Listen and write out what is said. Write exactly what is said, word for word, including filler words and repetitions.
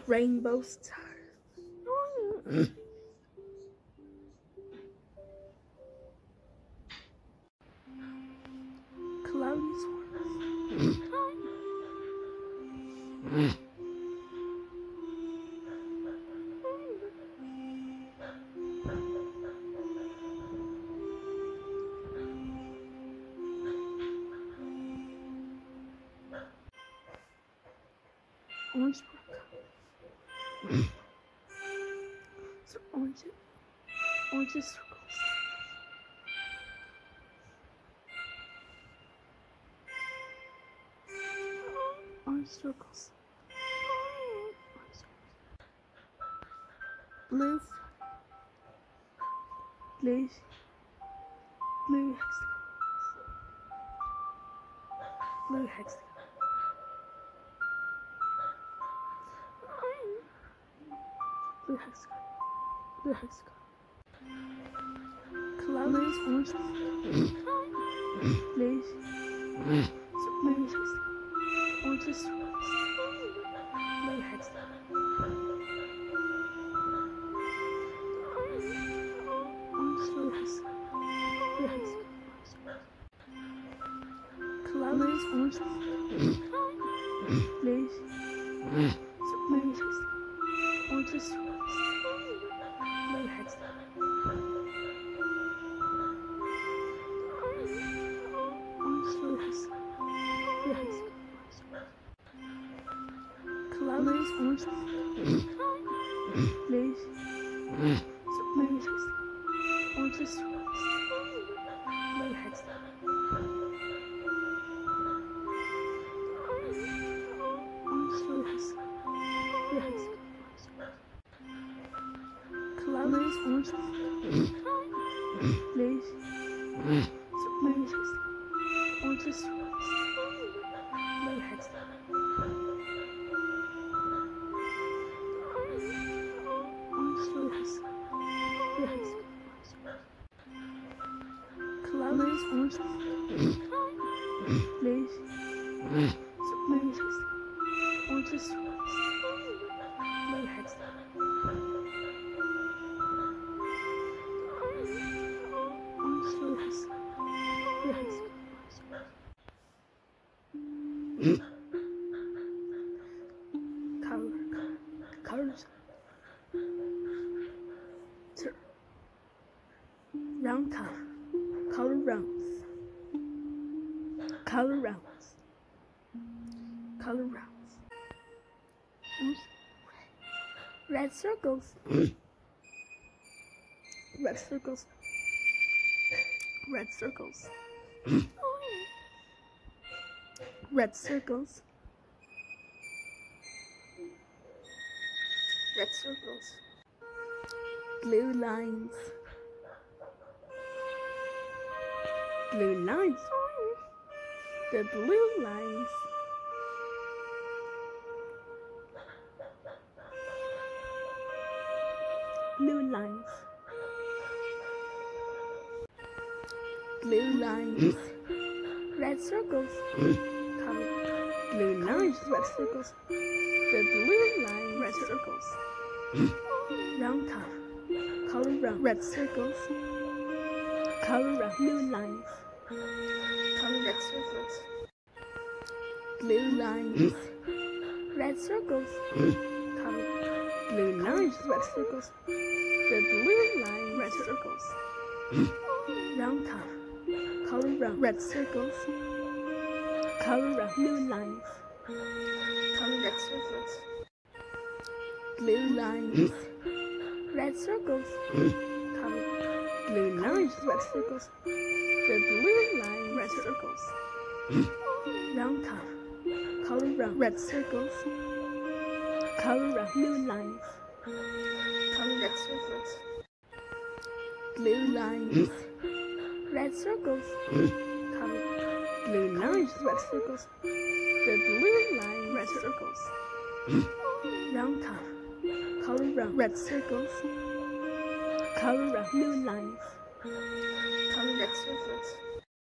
Rainbow stars. Cloudy swirls. Orange sparkle. So orange, orange circles. Orange circles. Blue, blue, blue hexagons. Blue hexagons. Blue hexagon. Blue hexagon. Clouds, orange. Blaze. Blue hexagon. Orange swirls. Blue hexagon. Orange blue hexagon. Blue hexagon. Clouds, orange. Blaze. Blue hexagon. Orange swirls. Blue hexagon. Orange blue hexagon. Blue hexagon. Clouds, orange. Blaze. Blue hexagon. Orange swirls. Blue hexagon. Orange blue hexagon. Blue hexagon. Clouds, orange. Blaze. Blue hexagon. Orange swirls. Blue hexagon. Orange blue hexagon. Blue hexagon. Clouds, orange. Blaze. Blue hexagon. Orange swirls. Blue hexagon. Orange blue hexagon. Blue hexagon. Color, colors, Tur round color, color rounds, color rounds, color rounds, red circles, red circles, red circles, red circles. Red circles, blue lines, blue lines, the blue lines, blue lines, blue lines, red circles, color, blue lines, red circles. The blue line, red circles, round color, color round, red circles, color round, blue lines, color red circles, blue lines, red circles, color, blue lines, red circles, the blue line, red circles, round color, color round, red circles, color round, blue lines. Color red circles, blue lines, red circles, color, blue lines, red circles, the blue line, red circles, round color, color round, red circles, color round, blue lines, color red circles, blue lines, red circles, color, blue lines, red circles. The blue line, red circles, round color, color round, red circles, color round, blue lines, color red circles.